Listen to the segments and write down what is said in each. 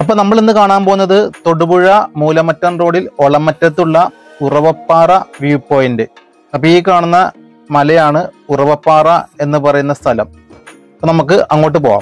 അപ്പൊ നമ്മൾ ഇന്ന് കാണാൻ പോകുന്നത് തൊടുപുഴ മൂലമറ്റം റോഡിൽ ഒളമറ്റത്തുള്ള ഉറവപ്പാറ വ്യൂ പോയിന്റ്. അപ്പൊ ഈ കാണുന്ന മലയാണ് ഉറവപ്പാറ എന്ന് പറയുന്ന സ്ഥലം. അപ്പൊ നമുക്ക് അങ്ങോട്ട് പോവാം.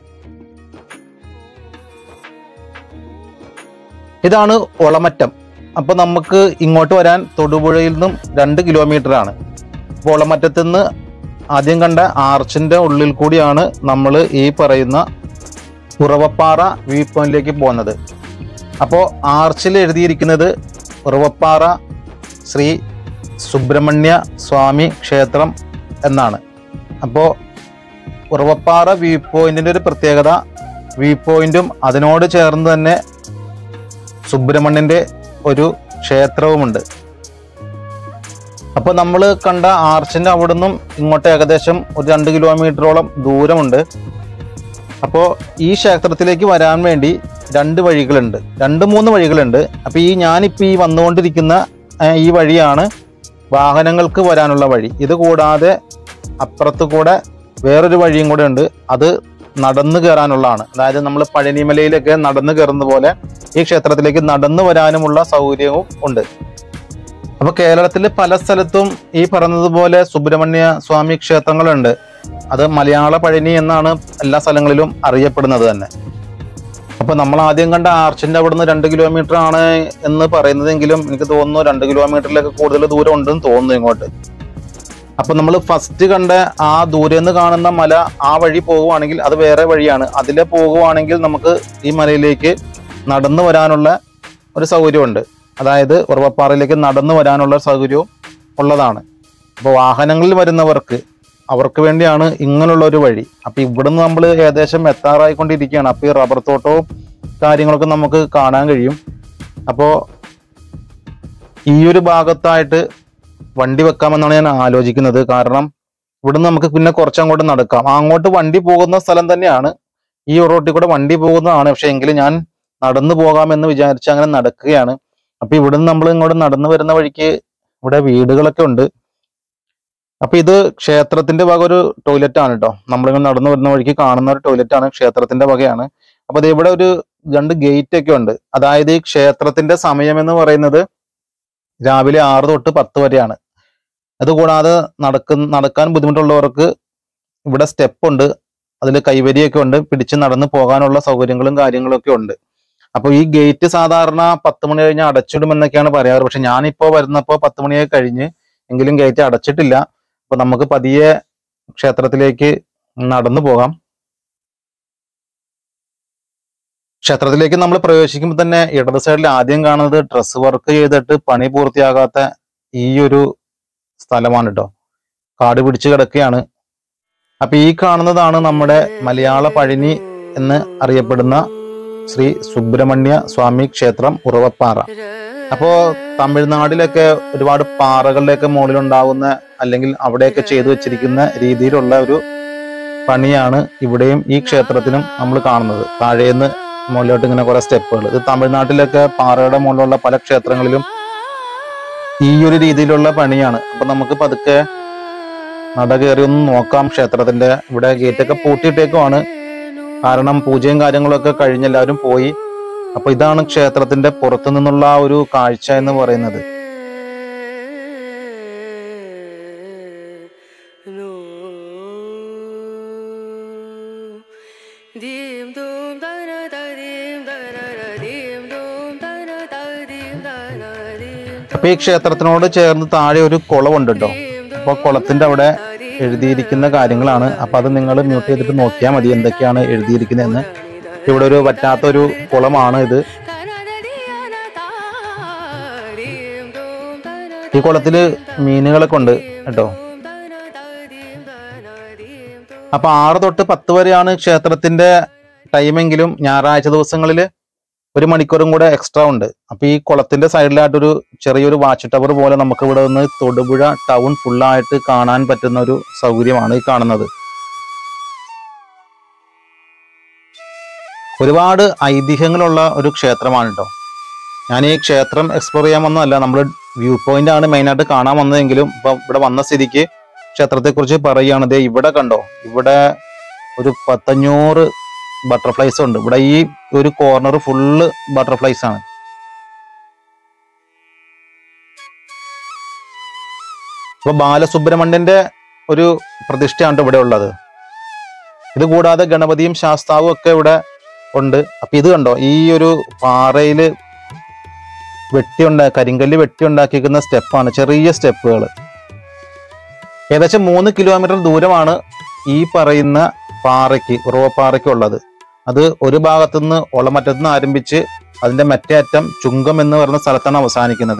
ഇതാണ് ഒളമറ്റം. അപ്പൊ നമുക്ക് ഇങ്ങോട്ട് വരാൻ തൊടുപുഴയിൽ നിന്നും 2 കിലോമീറ്റർ ആണ്. അപ്പോൾ ഒളമറ്റത്ത് നിന്ന് ആദ്യം കണ്ട ആർച്ചിന്റെ ഉള്ളിൽ കൂടിയാണ് നമ്മൾ ഈ പറയുന്ന ഉറവപ്പാറ വ്യൂ പോയിന്റിലേക്ക് പോകുന്നത്. അപ്പോൾ ആർച്ചിൽ എഴുതിയിരിക്കുന്നത് ഉറവപ്പാറ ശ്രീ സുബ്രഹ്മണ്യ സ്വാമി ക്ഷേത്രം എന്നാണ്. അപ്പോൾ ഉറവപ്പാറ വ്യൂ പോയിന്റിന്റെ ഒരു പ്രത്യേകത, വ്യൂ പോയിന്റും അതിനോട് ചേർന്ന് തന്നെ സുബ്രഹ്മണ്യന്റെ ഒരു ക്ഷേത്രവുമുണ്ട്. അപ്പോൾ നമ്മൾ കണ്ട ആർച്ചിന്റെ അവിടെ നിന്നും ഇങ്ങോട്ട് ഏകദേശം ഒരു 2 കിലോമീറ്ററോളം ദൂരമുണ്ട്. അപ്പോൾ ഈ ക്ഷേത്രത്തിലേക്ക് വരാൻ വേണ്ടി 2 വഴികളുണ്ട്, 2-3 വഴികളുണ്ട്. അപ്പോൾ ഞാനിപ്പോൾ ഈ വന്നുകൊണ്ടിരിക്കുന്ന ഈ വഴിയാണ് വാഹനങ്ങൾക്ക് വരാനുള്ള വഴി. ഇത് കൂടാതെ അപ്പുറത്ത് കൂടെ വേറൊരു വഴിയും കൂടെ ഉണ്ട്, അത് നടന്നു കയറാനുള്ളതാണ്. അതായത് നമ്മൾ പഴനിമലയിലൊക്കെ നടന്നു കയറുന്ന പോലെ ഈ ക്ഷേത്രത്തിലേക്ക് നടന്നു വരാനുമുള്ള സൗകര്യവും ഉണ്ട്. അപ്പൊ കേരളത്തിൽ പല സ്ഥലത്തും ഈ പറഞ്ഞതുപോലെ സുബ്രഹ്മണ്യ സ്വാമി ക്ഷേത്രങ്ങളുണ്ട്. അത് മലയാള പഴനി എന്നാണ് എല്ലാ സ്ഥലങ്ങളിലും അറിയപ്പെടുന്നത് തന്നെ. അപ്പൊ നമ്മൾ ആദ്യം കണ്ട ആർച്ചിന്റെ അവിടുന്ന് 2 കിലോമീറ്റർ ആണ് എന്ന് പറയുന്നതെങ്കിലും എനിക്ക് തോന്നുന്നു 2 കിലോമീറ്ററിലേക്ക് കൂടുതൽ ദൂരം ഉണ്ടെന്ന് തോന്നുന്നു ഇങ്ങോട്ട്. അപ്പൊ നമ്മൾ ഫസ്റ്റ് കണ്ട ആ ദൂരെ നിന്ന് കാണുന്ന മല, ആ വഴി പോകുവാണെങ്കിൽ അത് വേറെ വഴിയാണ്. അതിലെ പോകുവാണെങ്കിൽ നമുക്ക് ഈ മലയിലേക്ക് നടന്നു വരാനുള്ള ഒരു സൗകര്യമുണ്ട്. അതായത് ഉറവപ്പാറയിലേക്ക് നടന്നു വരാനുള്ള സൗകര്യവും ഉള്ളതാണ്. അപ്പോൾ വാഹനങ്ങളിൽ വരുന്നവർക്ക് അവർക്ക് വേണ്ടിയാണ് ഇങ്ങനെയുള്ള ഒരു വഴി. അപ്പൊ ഇവിടുന്ന് നമ്മൾ ഏകദേശം എത്താറായിക്കൊണ്ടിരിക്കുകയാണ്. അപ്പൊ ഈ റബ്ബർ തോട്ടവും കാര്യങ്ങളൊക്കെ നമുക്ക് കാണാൻ കഴിയും. അപ്പോൾ ഈ ഒരു ഭാഗത്തായിട്ട് വണ്ടി വെക്കാമെന്നാണ് ഞാൻ ആലോചിക്കുന്നത്. കാരണം ഇവിടുന്ന് നമുക്ക് പിന്നെ കുറച്ചങ്ങോട്ട് നടക്കാം. അങ്ങോട്ട് വണ്ടി പോകുന്ന സ്ഥലം തന്നെയാണ്, ഈ റോട്ടിൽ കൂടെ വണ്ടി പോകുന്നതാണ്. പക്ഷെ എങ്കിലും ഞാൻ നടന്നു പോകാമെന്ന് വിചാരിച്ച് അങ്ങനെ നടക്കുകയാണ്. അപ്പൊ ഇവിടുന്ന് നമ്മൾ ഇങ്ങോട്ട് നടന്നു വരുന്ന വഴിക്ക് ഇവിടെ വീടുകളൊക്കെ ഉണ്ട്. അപ്പൊ ഇത് ക്ഷേത്രത്തിന്റെ വക ഒരു ടോയ്ലറ്റ് ആണ് കേട്ടോ. നമ്മളിങ്ങനെ നടന്നു വരുന്ന വഴിക്ക് കാണുന്ന ഒരു ടോയ്ലറ്റ് ആണ്, ക്ഷേത്രത്തിന്റെ വകയാണ്. അപ്പൊ അത് ഇവിടെ ഒരു 2 ഗേറ്റ് ഒക്കെ ഉണ്ട്. അതായത് ഈ ക്ഷേത്രത്തിന്റെ സമയം എന്ന് പറയുന്നത് രാവിലെ 6 തൊട്ട് 10 വരെയാണ്. അതുകൂടാതെ നടക്കാൻ ബുദ്ധിമുട്ടുള്ളവർക്ക് ഇവിടെ സ്റ്റെപ്പ് ഉണ്ട്, അതിൽ കൈവരിയൊക്കെ ഉണ്ട്, പിടിച്ച് നടന്ന് പോകാനുള്ള സൗകര്യങ്ങളും കാര്യങ്ങളൊക്കെ ഉണ്ട്. അപ്പോൾ ഈ ഗേറ്റ് സാധാരണ 10 മണി കഴിഞ്ഞ് അടച്ചിടുമെന്നൊക്കെയാണ് പറയാറ്. പക്ഷെ ഞാനിപ്പോൾ വരുന്നപ്പോൾ 10 മണിയായി കഴിഞ്ഞ്, എങ്കിലും ഗേറ്റ് അടച്ചിട്ടില്ല. അപ്പൊ നമുക്ക് പതിയെ ക്ഷേത്രത്തിലേക്ക് നടന്നു പോകാം. ക്ഷേത്രത്തിലേക്ക് നമ്മൾ പ്രവേശിക്കുമ്പോൾ തന്നെ ഇടത് സൈഡിൽ ആദ്യം കാണുന്നത് ഡ്രസ് വർക്ക് ചെയ്തിട്ട് പണി പൂർത്തിയാകാത്ത ഈ ഒരു സ്ഥലമാണ് കേട്ടോ. കാട് പിടിച്ച് കിടക്കുകയാണ്. അപ്പൊ ഈ കാണുന്നതാണ് നമ്മുടെ മലയാള പഴനി എന്ന് അറിയപ്പെടുന്ന ശ്രീ സുബ്രഹ്മണ്യ സ്വാമി ക്ഷേത്രം ഉറവപ്പാറ. അപ്പോ തമിഴ്നാട്ടിലൊക്കെ ഒരുപാട് പാറകളിലൊക്കെ മുകളിലുണ്ടാവുന്ന അല്ലെങ്കിൽ അവിടെയൊക്കെ ചെയ്തു വെച്ചിരിക്കുന്ന രീതിയിലുള്ള ഒരു പണിയാണ് ഇവിടെയും ഈ ക്ഷേത്രത്തിനും നമ്മൾ കാണുന്നത്. താഴേന്ന് മുകളിലോട്ട് ഇങ്ങനെ കുറെ സ്റ്റെപ്പുകൾ. ഇത് തമിഴ്നാട്ടിലൊക്കെ പാറയുടെ മുകളിലുള്ള പല ക്ഷേത്രങ്ങളിലും ഈ ഒരു രീതിയിലുള്ള പണിയാണ്. അപ്പൊ നമുക്ക് പതുക്കെ നട കയറി ഒന്ന് നോക്കാം ക്ഷേത്രത്തിന്റെ. ഇവിടെ ഗേറ്റൊക്കെ പൂട്ടിയിട്ടേക്കുമാണ്, കാരണം പൂജയും കാര്യങ്ങളൊക്കെ കഴിഞ്ഞ് എല്ലാവരും പോയി. അപ്പൊ ഇതാണ് ക്ഷേത്രത്തിന്റെ പുറത്തു നിന്നുള്ള ഒരു കാഴ്ച എന്ന് പറയുന്നത്. അപ്പൊ ഈ ക്ഷേത്രത്തിനോട് ചേർന്ന് താഴെ ഒരു കുളമുണ്ട് കേട്ടോ. അപ്പൊ കുളത്തിന്റെ അവിടെ എഴുതിയിരിക്കുന്ന കാര്യങ്ങളാണ്. അപ്പൊ അത് നിങ്ങൾ മ്യൂട്ട് ചെയ്തിട്ട് നോക്കിയാൽ മതി എന്തൊക്കെയാണ് എഴുതിയിരിക്കുന്നതെന്ന്. ഇവിടെ ഒരു പറ്റാത്തൊരു കുളമാണ് ഇത്. ഈ കുളത്തില് മീനുകളൊക്കെ ഉണ്ട് കേട്ടോ. അപ്പൊ 6 തൊട്ട് 10 വരെയാണ് ക്ഷേത്രത്തിന്റെ ടൈമെങ്കിലും ഞായറാഴ്ച ദിവസങ്ങളിൽ 1 മണിക്കൂറും കൂടെ എക്സ്ട്രാ ഉണ്ട്. അപ്പൊ ഈ കുളത്തിന്റെ സൈഡിലായിട്ടൊരു ചെറിയൊരു വാച്ച് ടവർ പോലെ നമുക്ക് ഇവിടെ നിന്ന് തൊടുപുഴ ടൗൺ ഫുള്ളായിട്ട് കാണാൻ പറ്റുന്ന ഒരു സൗകര്യമാണ് ഈ കാണുന്നത്. ഒരുപാട് ഐതിഹ്യങ്ങളുള്ള ഒരു ക്ഷേത്രമാണ് കേട്ടോ. ഞാൻ ഈ ക്ഷേത്രം എക്സ്പ്ലോർ ചെയ്യാൻ വന്നതല്ല, നമ്മൾ വ്യൂ പോയിന്റ് ആണ് മെയിനായിട്ട് കാണാൻ വന്നതെങ്കിലും ഇപ്പൊ ഇവിടെ വന്ന സ്ഥിതിക്ക് ക്ഷേത്രത്തെ കുറിച്ച് പറയുകയാണ്. ദേ ഇവിടെ കണ്ടോ, ഇവിടെ ഒരു 1,500 ബട്ടർഫ്ലൈസും ഉണ്ട്. ഇവിടെ ഈ ഒരു കോർണർ ഫുള്ള് ബട്ടർഫ്ലൈസ് ആണ്. അപ്പൊ ബാലസുബ്രഹ്മണ്യന്റെ ഒരു പ്രതിഷ്ഠയാണ് ഇവിടെ ഉള്ളത്. ഇത് കൂടാതെ ഗണപതിയും ശാസ്താവും ഒക്കെ ഇവിടെ ഉണ്ട്. അപ്പൊ ഇത് കണ്ടോ, ഈ ഒരു പാറയില് കരിങ്കല്ല് വെട്ടി ഉണ്ടാക്കിയിരിക്കുന്ന സ്റ്റെപ്പാണ്, ചെറിയ സ്റ്റെപ്പുകൾ. ഏകദേശം 3 കിലോമീറ്റർ ദൂരമാണ് ഈ പറയുന്ന പാറയ്ക്ക്, ഉറവപ്പാറയ്ക്ക് ഉള്ളത്. അത് ഒരു ഭാഗത്തുനിന്ന് ഒളമറ്റത്തുനിന്ന് ആരംഭിച്ച് അതിന്റെ മറ്റേ അറ്റം ചുങ്കം എന്ന് പറയുന്ന സ്ഥലത്താണ് അവസാനിക്കുന്നത്.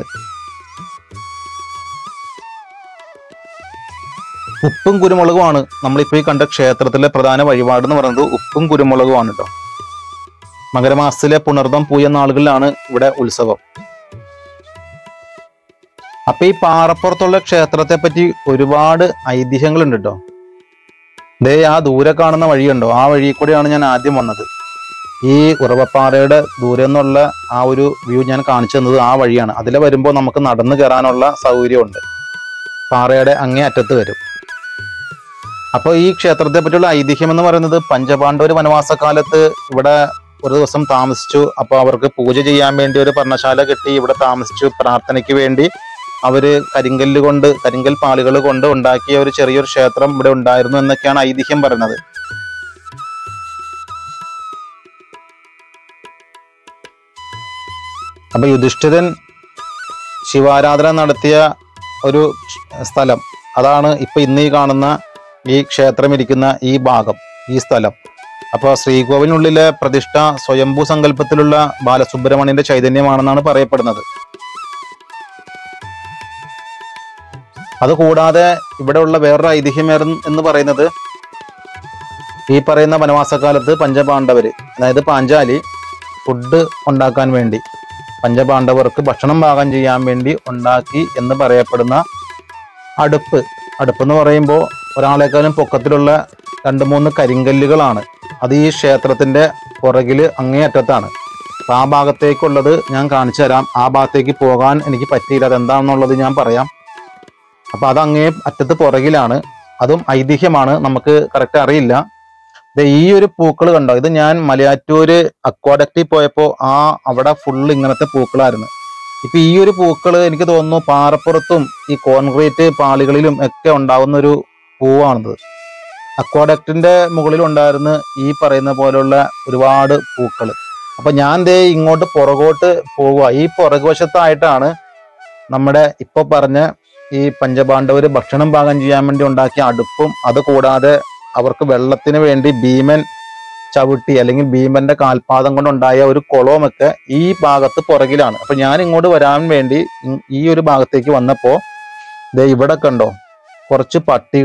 ഉപ്പും കുരുമുളകുമാണ് നമ്മളിപ്പോൾ ഈ കണ്ട ക്ഷേത്രത്തിലെ പ്രധാന വഴിപാട് എന്ന് പറയുന്നത്. ഉപ്പും കുരുമുളകുമാണ് കേട്ടോ. മകരമാസത്തിലെ പുണർദം പൂയ നാളുകളിലാണ് ഇവിടെ ഉത്സവം. അപ്പൊ ഈ പാറപ്പുറത്തുള്ള ക്ഷേത്രത്തെ പറ്റി ഒരുപാട് ഐതിഹ്യങ്ങളുണ്ട് കേട്ടോ. ദേ ആ ദൂരെ കാണുന്ന വഴിയുണ്ടോ, ആ വഴി കൂടെയാണ് ഞാൻ ആദ്യം വന്നത്. ഈ ഉറവപ്പാറയുടെ ദൂരെ നിന്നുള്ള ആ ഒരു വ്യൂ ഞാൻ കാണിച്ചു തന്നത് ആ വഴിയാണ്. അതിലെ വരുമ്പോൾ നമുക്ക് നടന്നു കയറാനുള്ള സൗകര്യമുണ്ട്. പാറയുടെ അങ്ങേ അറ്റത്ത് വരും. അപ്പോൾ ഈ ക്ഷേത്രത്തെ പറ്റിയുള്ള ഐതിഹ്യം എന്ന് പറയുന്നത്, പഞ്ചപാണ്ഡവർ വനവാസകാലത്ത് ഇവിടെ ഒരു ദിവസം താമസിച്ചു. അപ്പോൾ അവർക്ക് പൂജ ചെയ്യാൻ വേണ്ടി ഒരു പർണശാല കെട്ടി ഇവിടെ താമസിച്ചു. പ്രാർത്ഥനയ്ക്ക് വേണ്ടി അവര് കരിങ്കൽ പാളികൾ കൊണ്ട് ഉണ്ടാക്കിയ ഒരു ചെറിയൊരു ക്ഷേത്രം ഇവിടെ ഉണ്ടായിരുന്നു എന്നൊക്കെയാണ് ഐതിഹ്യം പറയുന്നത്. അപ്പൊ യുധിഷ്ഠിരൻ ശിവാരാധന നടത്തിയ ഒരു സ്ഥലം അതാണ് ഇപ്പൊ ഇന്ന് ഈ കാണുന്ന ഈ ക്ഷേത്രം ഇരിക്കുന്ന ഈ ഭാഗം, ഈ സ്ഥലം. അപ്പോൾ ശ്രീകോവിലിനുള്ളിലെ പ്രതിഷ്ഠ സ്വയംഭൂ സങ്കല്പത്തിലുള്ള ബാലസുബ്രഹ്മണ്യന്റെ ചൈതന്യമാണെന്നാണ് പറയപ്പെടുന്നത്. അതുകൂടാതെ ഇവിടെയുള്ള വേറൊരു ഐതിഹ്യം എന്ന് പറയുന്നത്, ഈ പറയുന്ന വനവാസകാലത്ത് പഞ്ചപാണ്ഡവര്, അതായത് പാഞ്ചാലി ഫുഡ് ഉണ്ടാക്കാൻ വേണ്ടി, പഞ്ചപാണ്ഡവർക്ക് ഭക്ഷണം പാകം ചെയ്യാൻ വേണ്ടി ഉണ്ടാക്കി എന്ന് പറയപ്പെടുന്ന അടുപ്പ് എന്ന് പറയുമ്പോൾ ഒരാളെക്കാളും പൊക്കത്തിലുള്ള 2-3 കരിങ്കല്ലുകളാണ്. അത് ഈ ക്ഷേത്രത്തിന്റെ പുറകില് അങ്ങേയറ്റത്താണ്. അപ്പൊ ആ ഭാഗത്തേക്കുള്ളത് ഞാൻ കാണിച്ചു തരാം. ആ ഭാഗത്തേക്ക് പോകാൻ എനിക്ക് പറ്റിയില്ല, അതെന്താണെന്നുള്ളത് ഞാൻ പറയാം. അപ്പൊ അത് അങ്ങേ അറ്റത്ത് പുറകിലാണ്. അതും ഐതിഹ്യമാണ്, നമുക്ക് കറക്റ്റ് അറിയില്ല. ഈ ഒരു പൂക്കൾ കണ്ടോ, ഇത് ഞാൻ മലയാറ്റൂര് അക്വാഡക്റ്റിൽ പോയപ്പോൾ അവിടെ ഫുള്ള് ഇങ്ങനത്തെ പൂക്കളായിരുന്നു. ഇപ്പൊ ഈ ഒരു പൂക്കള് എനിക്ക് തോന്നുന്നു പാറപ്പുറത്തും ഈ കോൺക്രീറ്റ് പാളികളിലും ഒക്കെ ഉണ്ടാവുന്ന ഒരു പൂവാണിത്. അക്വാഡക്റ്റിന്റെ മുകളിൽ ഉണ്ടായിരുന്ന ഈ പറയുന്ന പോലുള്ള ഒരുപാട് പൂക്കൾ. അപ്പൊ ഞാൻ ദേ ഇങ്ങോട്ട് പുറകോട്ട് പോവുക. ഈ പുറകുവശത്തായിട്ടാണ് നമ്മുടെ ഇപ്പൊ പറഞ്ഞ ഈ പഞ്ചപാണ്ഡവര് ഭക്ഷണം പാകം ചെയ്യാൻ വേണ്ടി ഉണ്ടാക്കിയ അടുപ്പും, അത് കൂടാതെ അവർക്ക് വെള്ളത്തിന് വേണ്ടി ഭീമൻ ചവിട്ടി അല്ലെങ്കിൽ ഭീമന്റെ കാൽപാദം കൊണ്ടുണ്ടായ ഒരു കുളവുമൊക്കെ ഈ ഭാഗത്ത് പുറകിലാണ്. അപ്പൊ ഞാൻ ഇങ്ങോട്ട് വരാൻ വേണ്ടി ഈ ഒരു ഭാഗത്തേക്ക് വന്നപ്പോ ദേ ഇവിടെ കണ്ടോ കുറച്ച്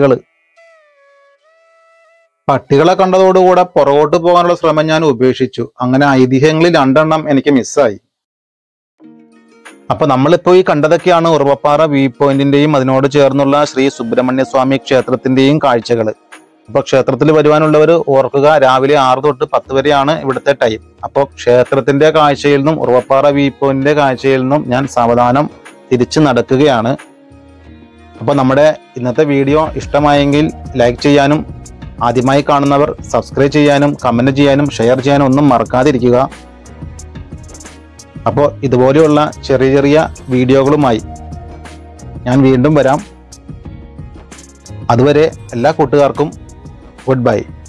പട്ടികളെ കണ്ടതോടുകൂടെ പുറകോട്ട് പോകാനുള്ള ശ്രമം ഞാൻ ഉപേക്ഷിച്ചു. അങ്ങനെ ഐതിഹ്യങ്ങളിൽ 2 എണ്ണം എനിക്ക് മിസ്സായി. അപ്പൊ നമ്മളിപ്പോ ഈ കണ്ടതൊക്കെയാണ് ഉറവപ്പാറ വ്യൂ പോയിന്റിന്റെയും അതിനോട് ചേർന്നുള്ള ശ്രീ സുബ്രഹ്മണ്യ സ്വാമി ക്ഷേത്രത്തിന്റെയും കാഴ്ചകൾ. അപ്പൊ ക്ഷേത്രത്തിൽ വരുവാനുള്ളവർ ഓർക്കുക, രാവിലെ 6 തൊട്ട് 10 വരെയാണ് ഇവിടുത്തെ ടൈം. അപ്പോൾ ക്ഷേത്രത്തിന്റെ കാഴ്ചയിൽ നിന്നും ഉറവപ്പാറ വ്യൂ പോയിന്റിന്റെ കാഴ്ചയിൽ നിന്നും ഞാൻ സാവധാനം തിരിച്ചു നടക്കുകയാണ്. അപ്പൊ നമ്മുടെ ഇന്നത്തെ വീഡിയോ ഇഷ്ടമായെങ്കിൽ ലൈക്ക് ചെയ്യാനും, ആദ്യമായി കാണുന്നവർ സബ്സ്ക്രൈബ് ചെയ്യാനും, കമന്റ് ചെയ്യാനും, ഷെയർ ചെയ്യാനും ഒന്നും മറക്കാതിരിക്കുക. അപ്പോൾ ഇതുപോലെയുള്ള ചെറിയ വീഡിയോകളുമായി ഞാൻ വീണ്ടും വരാം. അതുവരെ എല്ലാ കൂട്ടുകാർക്കും ഗുഡ് ബൈ.